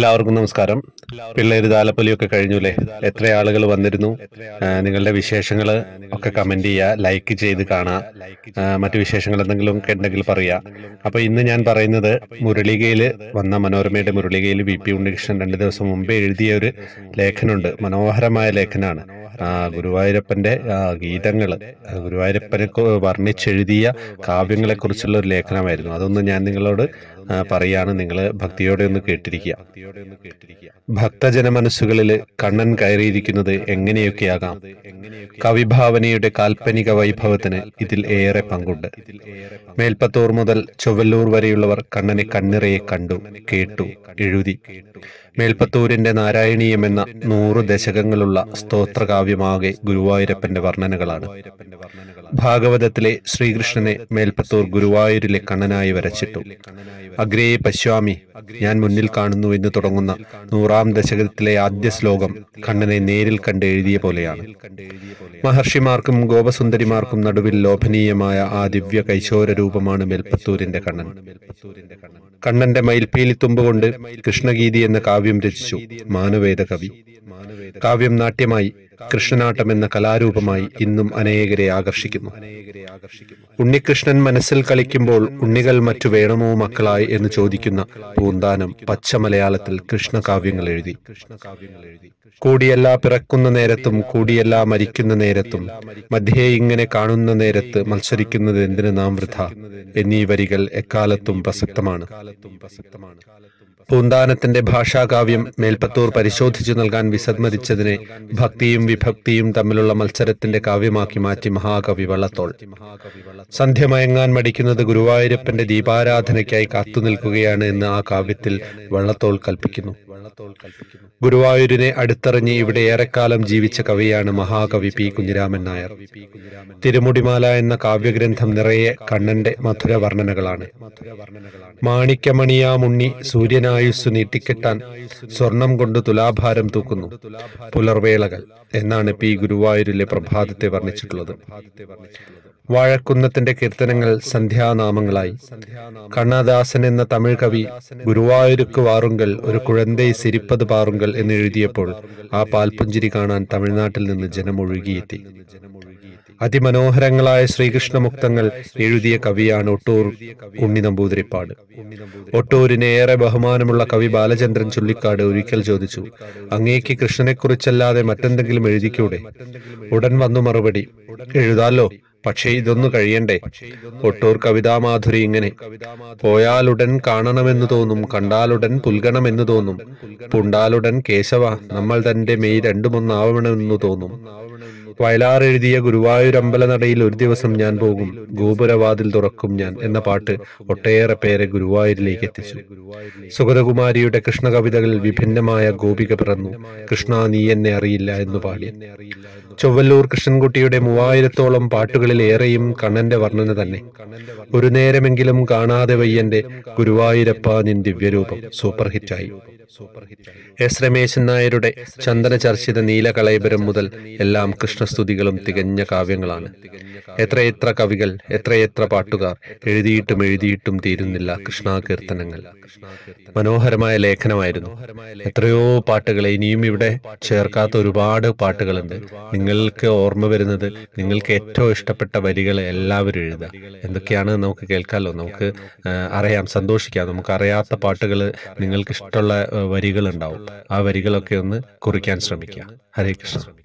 എല്ലാവർക്കും നമസ്കാരം. പിള്ളേര് താലപ്പൊലിയൊക്കെ കഴിഞ്ഞൂലേ? എത്ര ആളുകൾ വന്നിരുന്നു? നിങ്ങളുടെ വിശേഷങ്ങൾ ഒക്കെ കമന്റ് ചെയ്യുക, ലൈക്ക് ചെയ്ത് കാണുക. മറ്റു വിശേഷങ്ങൾ എന്തെങ്കിലും ഒക്കെ ഉണ്ടെങ്കിൽ പറയുക. അപ്പൊ ഇന്ന് ഞാൻ പറയുന്നത് മുരളികയിൽ വന്ന മനോരമയുടെ മുരളികയിൽ VP ഉണ്ണികൃഷ്ണൻ 2 ദിവസം മുമ്പേ എഴുതിയ ഒരു ലേഖനമുണ്ട്. മനോഹരമായ ലേഖനമാണ്. ഗുരുവായൂരപ്പന്റെ ഗീതങ്ങള്, ഗുരുവായൂരപ്പനെ വർണ്ണിച്ചെഴുതിയ കാവ്യങ്ങളെ കുറിച്ചുള്ള ഒരു ലേഖനമായിരുന്നു. അതൊന്ന് ഞാൻ നിങ്ങളോട് പറയാണ്. നിങ്ങൾ ഭക്തിയോടെ ഒന്ന് കേട്ടിരിക്കുക. ഭക്തജന മനസ്സുകളിൽ കണ്ണൻ കയറിയിരിക്കുന്നത് എങ്ങനെയൊക്കെയാകാം. കവിഭാവനയുടെ കാൽപ്പനിക വൈഭവത്തിന് ഇതിൽ ഏറെ പങ്കുണ്ട്. മേൽപ്പത്തൂർ മുതൽ ചൊവ്വല്ലൂർ വരെയുള്ളവർ കണ്ണനെ കണ്ണിറയെ കണ്ടു, കേട്ടു, എഴുതി. മേൽപ്പത്തൂരിന്റെ നാരായണീയം എന്ന 100 ദശകങ്ങളുള്ള സ്തോത്രകാവ്യമാകെ ഗുരുവായൂരപ്പന്റെ വർണ്ണനകളാണ്. ഭാഗവതത്തിലെ ശ്രീകൃഷ്ണനെ മേൽപ്പത്തൂർ ഗുരുവായൂരിലെ കണ്ണനായി വരച്ചിട്ടു. അഗ്രേ പശ്വാമി, ഞാൻ മുന്നിൽ കാണുന്നു എന്ന് തുടങ്ങുന്ന 100-ാം ദശകത്തിലെ ആദ്യ ശ്ലോകം കണ്ണനെ നേരിൽ കണ്ട് എഴുതിയ പോലെയാണ്. മഹർഷിമാർക്കും ഗോപസുന്ദരിമാർക്കും നടുവിൽ ലോഭനീയമായ ആ ദിവ്യ കൈശോര രൂപമാണ് മേൽപ്പത്തൂരിന്റെ കണ്ണൻ. കണ്ണന്റെ മയിൽപ്പീലിത്തുമ്പ് കൊണ്ട് കൃഷ്ണഗീതി എന്ന കാവ്യം രചിച്ചു മാനുവേദ കവി. കാവ്യം നാട്യമായി, കൃഷ്ണനാട്ടം എന്ന കലാരൂപമായി ഇന്നും അനേകരെ ആകർഷിക്കുന്നു. ഉണ്ണികൃഷ്ണൻ മനസ്സിൽ കളിക്കുമ്പോൾ ഉണ്ണികൾ മറ്റു വേണമോ മക്കളായി എന്ന് ചോദിക്കുന്ന പൂന്താനം പച്ച മലയാളത്തിൽ കൃഷ്ണകാവ്യങ്ങൾ എഴുതി. കൂടിയല്ല പിറക്കുന്ന നേരത്തും കൂടിയല്ല മരിക്കുന്ന നേരത്തും മധ്യേ ഇങ്ങനെ കാണുന്ന നേരത്ത് മത്സരിക്കുന്നത് എന്തിന് നാം വൃഥ എന്നീ വരികൾ എക്കാലത്തും പ്രസക്തമാണ്. പൂന്താനത്തിന്റെ ഭാഷാകാവ്യം മേൽപ്പത്തൂർ പരിശോധിച്ചു നൽകാൻ വിസമ്മതിച്ചതിനെ ഭക്തിയും വിഭക്തിയും തമ്മിലുള്ള മത്സരത്തിന്റെ കാവ്യമാക്കി മാറ്റി മഹാകവി വള്ളത്തോൾ. സന്ധ്യമയങ്ങാൻ മടിക്കുന്നത് ഗുരുവായൂരപ്പന്റെ ദീപാരാധനയ്ക്കായി കാത്തുനിൽക്കുകയാണ് എന്ന് ആ കാവ്യത്തിൽ വള്ളത്തോൾ കൽപ്പിക്കുന്നു. ഗുരുവായൂരിനെ അടുത്തറിഞ്ഞ് ഇവിടെ ഏറെക്കാലം ജീവിച്ച കവിയാണ് മഹാകവി P. കുഞ്ഞിരാമൻ നായർ. തിരുമുടിമാല എന്ന കാവ്യഗ്രന്ഥം നിറയെ കണ്ണന്റെ മധുര വർണ്ണനകളാണ്. മാണിക്യമണിയാമുണ്ണി സൂര്യനായുസ്സു നീട്ടിക്കെട്ടാൻ സ്വർണം കൊണ്ട് തുലാഭാരം തൂക്കുന്നു. പുലർവേളകൾ എന്നാണ് P. ഗുരുവായൂരിലെ പ്രഭാതത്തെ വർണ്ണിച്ചിട്ടുള്ളത്. വാഴക്കുന്നത്തിന്റെ കീർത്തനങ്ങൾ സന്ധ്യാനാമങ്ങളായി. കണ്ണദാസൻ എന്ന തമിഴ് കവി ഗുരുവായൂർക്ക് വാറുങ്കൽ ഒരു കുഴന്തൈ സിരിപ്പത് പാറുങ്കൽ എന്ന് എഴുതിയപ്പോൾ ആ പാൽപുഞ്ചിരി കാണാൻ തമിഴ്നാട്ടിൽ നിന്ന് ജനമൊഴുകിയെത്തി. അതിമനോഹരങ്ങളായ ശ്രീകൃഷ്ണമുക്തങ്ങൾ എഴുതിയ കവിയാണ് ഒട്ടൂർ ഉണ്ണി നമ്പൂതിരിപ്പാട്. ഒട്ടൂരിന് ഏറെ ബഹുമാനമുള്ള കവി ബാലചന്ദ്രൻ ചുള്ളിക്കാട് ഒരിക്കൽ ചോദിച്ചു, അങ്ങേക്ക് കൃഷ്ണനെക്കുറിച്ചല്ലാതെ മറ്റെന്തെങ്കിലും എഴുതിക്കൂടെ? ഉടൻ വന്നു മറുപടി, എഴുതാലോ, പക്ഷേ ഇതൊന്നു കഴിയണ്ടേ. ഒട്ടൂർ കവിതാമാധുരി ഇങ്ങനെ: പോയാലുടൻ കാണണമെന്നു തോന്നും, കണ്ടാലുടൻ പുൽകണമെന്നു തോന്നും, പുണ്ടാലുടൻ കേശവ നമ്മൾ തന്റെ മെയ് രണ്ടുമൊന്നാവണമെന്നു തോന്നും. വയലാർ എഴുതിയ ഗുരുവായൂരമ്പലനടയിൽ ഒരു ദിവസം ഞാൻ പോകും, ഗോപുരവാതിൽ തുറക്കും ഞാൻ എന്ന പാട്ട് ഒട്ടേറെ പേരെ ഗുരുവായൂരിലേക്ക് എത്തിച്ചു. സുഗതകുമാരിയുടെ കൃഷ്ണകവിതകളിൽ വിഭിന്നമായ ഗോപിക പിറന്നു. കൃഷ്ണ നീ എന്നെ അറിയില്ല എന്നു പാടി. ചൊവ്വല്ലൂർ കൃഷ്ണൻകുട്ടിയുടെ 3000-ഓളം പാട്ടുകളിൽ ഏറെയും കണ്ണന്റെ വർണ്ണന തന്നെ. ഒരു നേരമെങ്കിലും കാണാതെ വയ്യന്റെ ഗുരുവായൂരപ്പ നിൻ ദിവ്യരൂപം സൂപ്പർ ഹിറ്റായി. S. രമേശൻ നായരുടെ ചന്ദന ചർച്ചിത നീലകളൈബരം മുതൽ എല്ലാം കൃഷ്ണസ്തുതികളും തികഞ്ഞ കാവ്യങ്ങളാണ്. എത്രയെത്ര കവികൾ, എത്രയെത്ര പാട്ടുകാർ എഴുതിയിട്ടും തീരുന്നില്ല കൃഷ്ണകീർത്തനങ്ങൾ. മനോഹരമായ ലേഖനമായിരുന്നു. എത്രയോ പാട്ടുകൾ, ഇനിയും ഇവിടെ ചേർക്കാത്ത ഒരുപാട് പാട്ടുകളുണ്ട്. നിങ്ങൾക്ക് ഓർമ്മ വരുന്നത്, നിങ്ങൾക്ക് ഏറ്റവും ഇഷ്ടപ്പെട്ട വരികൾ എല്ലാവരും എഴുതുക. എന്തൊക്കെയാണ് നമുക്ക് കേൾക്കാമല്ലോ, നമുക്ക് അറിയാം, സന്തോഷിക്കാം. നമുക്ക് അറിയാത്ത പാട്ടുകൾ, നിങ്ങൾക്ക് ഇഷ്ടമുള്ള വരികൾ ഉണ്ടാവും. ആ വരികളൊക്കെ ഒന്ന് കുറിക്കാൻ ശ്രമിക്കുക. ഹരേ കൃഷ്ണ.